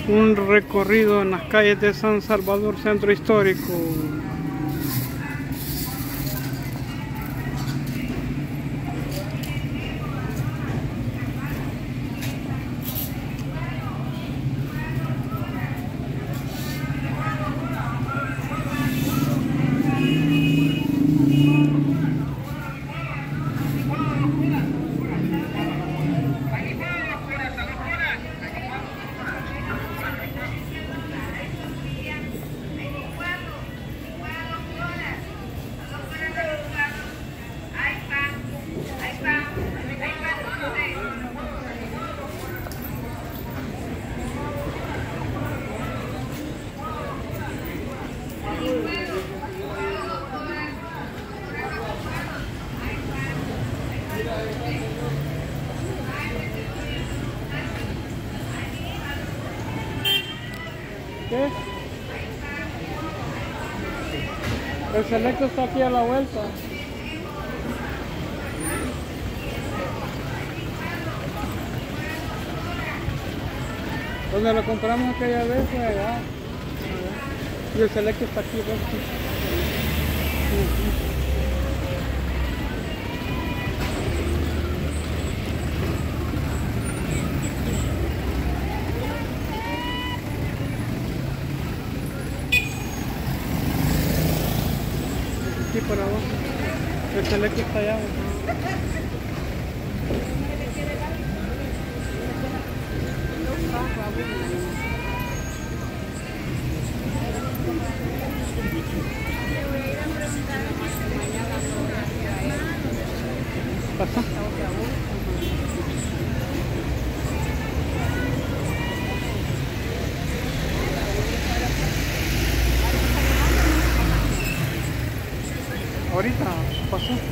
Un recorrido en las calles de San Salvador, centro histórico. ¿Qué? El Selecto está aquí a la vuelta. Donde lo compramos aquella vez fue allá. Y el Selecto está aquí, ¿ves? Aquí por abajo. El Selecto está allá. Pasa. Ahorita pasó.